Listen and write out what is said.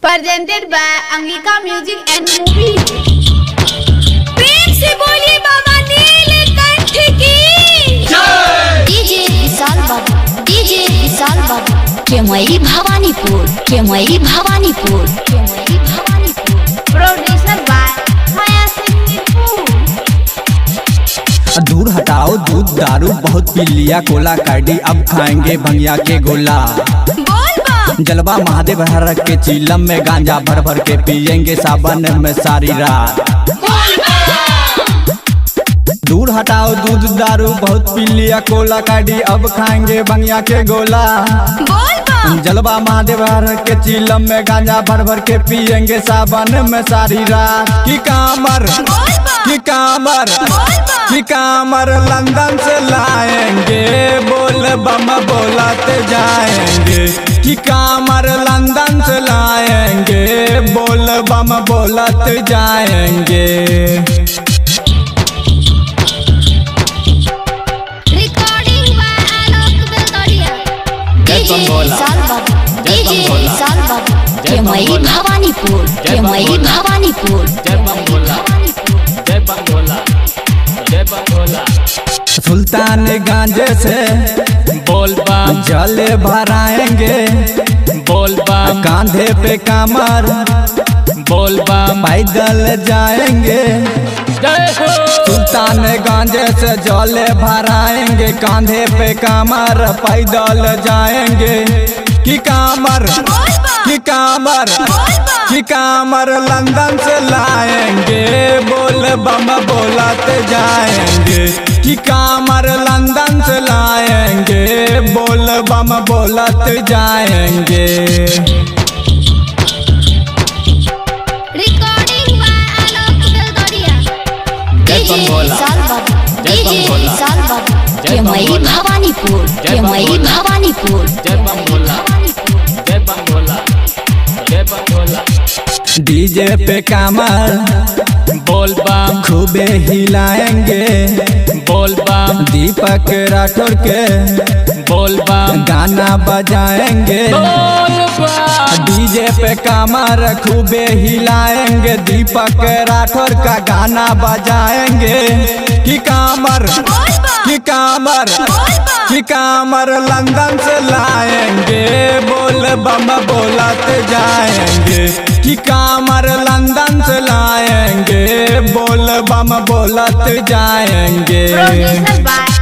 presented by Angika Music and Movies। प्रेम से बोलिए बाबा नीलकंठ की जय। DJ Vishal Babu, DJ Vishal Babu Kemai Bhawanipur, Kemai Bhawanipur, Kemai Bhawanipur. Producer by Maya Singh. दूर हटाओ दूध दारू बहुत पी लिया, कोला काटी अब खाएंगे भंगिया के गोला। जलवा महादेव हर के चीलम में गांजा भर भर के पियेंगे सावन में सारी रात। दूर हटाओ दूध दारू बहुत पी लिया, कोला काटी अब खाएंगे भंगिया के गोला। जलवा महादेव हर के चीलम में गांजा भर भर के पियेंगे सावन में सारी रात। की कामर की कामर की कामर लंदन से लाएंगे, बोल बम बोलाते जाएंगे। की कामर लंदन से लाएंगे, बोल बम बोलाते जाएंगे। Recording by Alok Belgadiya. DJ Vishal Babu, DJ Vishal Babu Kemai Bhawanipur, Kemai Bhawanipur. सुल्तान गांजे से बोल बम जल भराएंगे, बोल बम कांधे पे कमर बोल बम पैदल जाएंगे। जय हो। सुल्तान गांजे से जल भराएंगे, कांधे पे कमर पैदल जाएंगे। की कामर की कामर की कामर लंदन से लाएंगे, बोल बम बोलाते जाएंगे। की कामर लंदन से लाएंगे, बोल बम बोलाते जाएंगे। Recording by Alok Belgadiya. DJ Vishal Babu, DJ Vishal Babu Kemai Bhawanipur, Kemai Bhawanipur. जय बम भोला, जय बम भोला, जय बम भोला। डीजे पे कमर बोल बम खूबे हिलाएंगे, बोल बम दीपक राठौर के बोल बम गाना बजाएंगे। बोल बम डीजे पे कमर खूबे हिलाएंगे, दीपक राठौर का गाना बजाएंगे। की कामर की कामर की कामर लंदन से लाएंगे, बोल बम बोलाते जाएंगे। की कामर लंदन से लाएंगे, बोल बम बोलाते जाएंगे। Producer by